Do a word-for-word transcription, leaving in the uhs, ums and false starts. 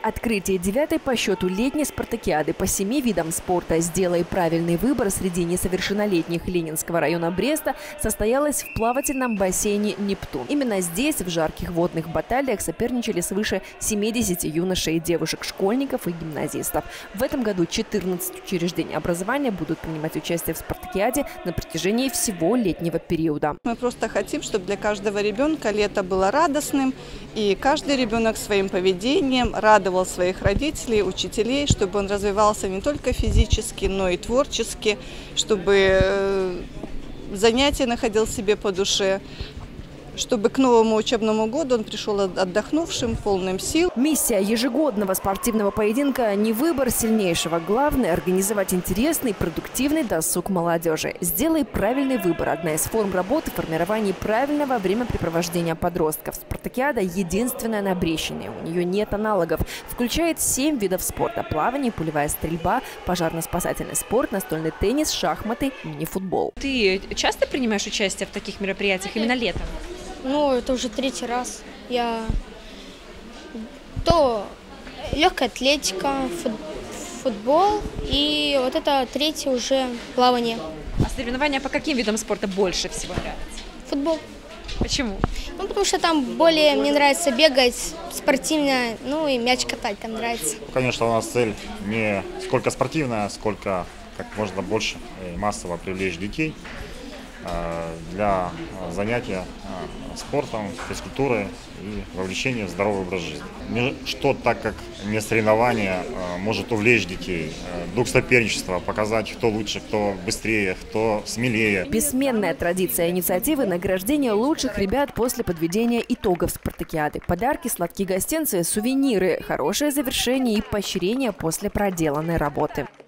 Открытие девятой по счету летней спартакиады по семи видам спорта «Сделай правильный выбор» среди несовершеннолетних Ленинского района Бреста состоялось в плавательном бассейне «Нептун». Именно здесь в жарких водных баталиях соперничали свыше семидесяти юношей и девушек, школьников и гимназистов. В этом году четырнадцать учреждений образования будут принимать участие в спартакиаде на протяжении всего летнего периода. Мы просто хотим, чтобы для каждого ребенка лето было радостным, и каждый ребенок своим поведением радовал своих родителей, учителей, чтобы он развивался не только физически, но и творчески, чтобы занятия находил себе по душе, чтобы к новому учебному году он пришел отдохнувшим, полным сил. Миссия ежегодного спортивного поединка не выбор сильнейшего. Главное – организовать интересный, продуктивный досуг молодежи. «Сделай правильный выбор» – одна из форм работы формирования правильного времяпрепровождения подростков. Спартакиада единственная на Брещине. У нее нет аналогов. Включает семь видов спорта – плавание, пулевая стрельба, пожарно-спасательный спорт, настольный теннис, шахматы, мини-футбол. Ты часто принимаешь участие в таких мероприятиях именно летом? Ну, это уже третий раз. Я то легкая атлетика, футбол, и вот это третье уже плавание. А соревнования по каким видам спорта больше всего нравятся? Футбол. Почему? Ну, потому что там более мне нравится бегать, спортивно, ну и мяч катать там нравится. Конечно, у нас цель не сколько спортивная, сколько как можно больше и массово привлечь детей для занятия спортом, физкультурой и вовлечения в здоровый образ жизни. Ничто так, как не соревнование, может увлечь детей. Дух соперничества, показать, кто лучше, кто быстрее, кто смелее. Бессменная традиция инициативы – награждение лучших ребят после подведения итогов спартакиады. Подарки, сладкие гостинцы, сувениры, хорошее завершение и поощрение после проделанной работы.